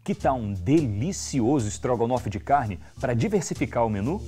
Que tal um delicioso estrogonofe de carne para diversificar o menu?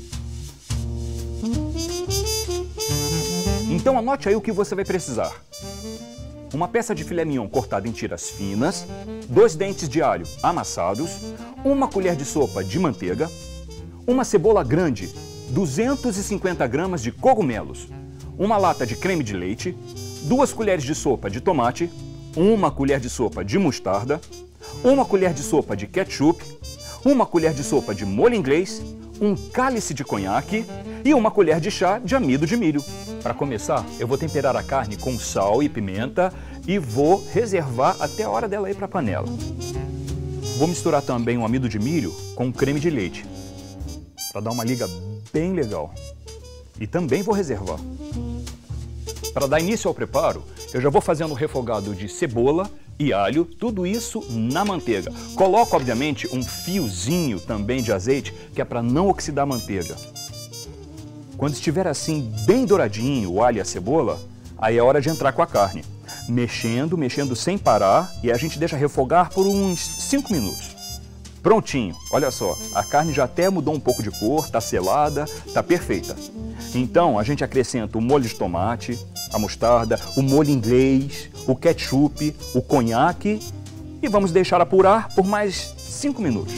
Então anote aí o que você vai precisar. Uma peça de filé mignon cortada em tiras finas, 2 dentes de alho amassados, 1 colher de sopa de manteiga, uma cebola grande, 250 gramas de cogumelos, uma lata de creme de leite, 2 colheres de sopa de tomate, 1 colher de sopa de mostarda, 1 colher de sopa de ketchup, 1 colher de sopa de molho inglês, 1 cálice de conhaque e 1 colher de chá de amido de milho. Para começar, eu vou temperar a carne com sal e pimenta e vou reservar até a hora dela ir para a panela. Vou misturar também o amido de milho com o creme de leite, para dar uma liga bem legal. E também vou reservar. Para dar início ao preparo, eu já vou fazendo um refogado de cebola e alho, tudo isso na manteiga. Coloco, obviamente, um fiozinho também de azeite, que é para não oxidar a manteiga. Quando estiver assim bem douradinho o alho e a cebola, aí é hora de entrar com a carne. Mexendo, mexendo sem parar, e a gente deixa refogar por uns 5 minutos. Prontinho, olha só, a carne já até mudou um pouco de cor, tá selada, tá perfeita. Então a gente acrescenta o molho de tomate, a mostarda, o molho inglês, o ketchup, o conhaque e vamos deixar apurar por mais 5 minutos.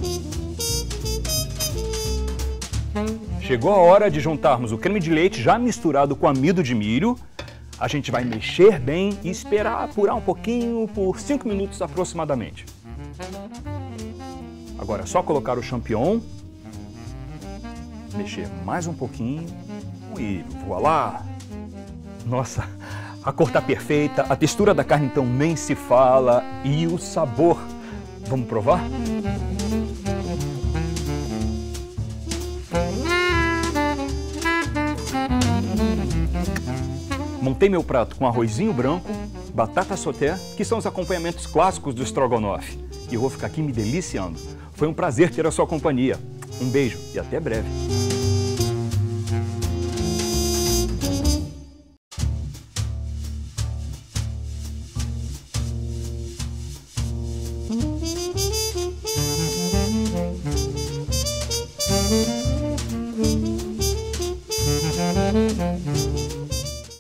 Chegou a hora de juntarmos o creme de leite já misturado com amido de milho. A gente vai mexer bem e esperar apurar um pouquinho por 5 minutos aproximadamente. Agora é só colocar o champignon, mexer mais um pouquinho e voilá! Nossa, a cor tá perfeita, a textura da carne então nem se fala e o sabor. Vamos provar? Montei meu prato com arrozinho branco, batata sauté, que são os acompanhamentos clássicos do estrogonofe. E eu vou ficar aqui me deliciando. Foi um prazer ter a sua companhia. Um beijo e até breve.